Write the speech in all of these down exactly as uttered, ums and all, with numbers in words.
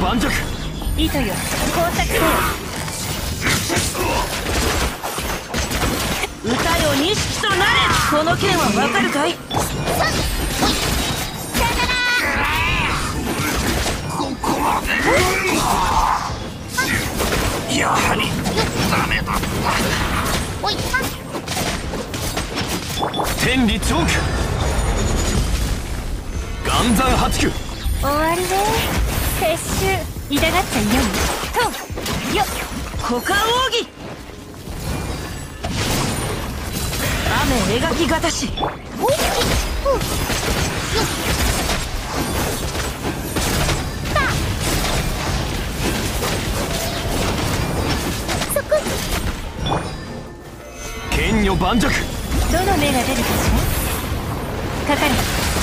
盤石。 糸よ工作せよ。歌よ錦となれ。この剣はわかるかい。 やはりダメだった。天理チョーク岩山八九。 終わりね。撤収。痛がっちゃいよいとよっ。股間奥義。雨描きがたし。 剣女盤石。 どの目が出るかしら。かかれ。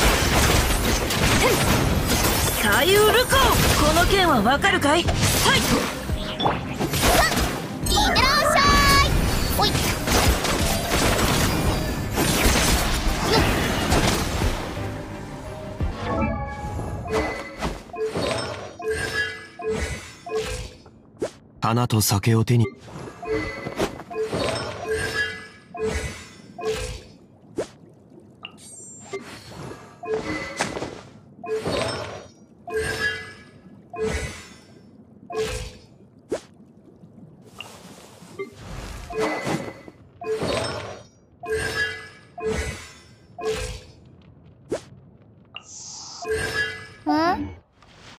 左右ルコー。この剣はわかるかい。はい。 いってらっしゃい。おい。 花と酒を手に。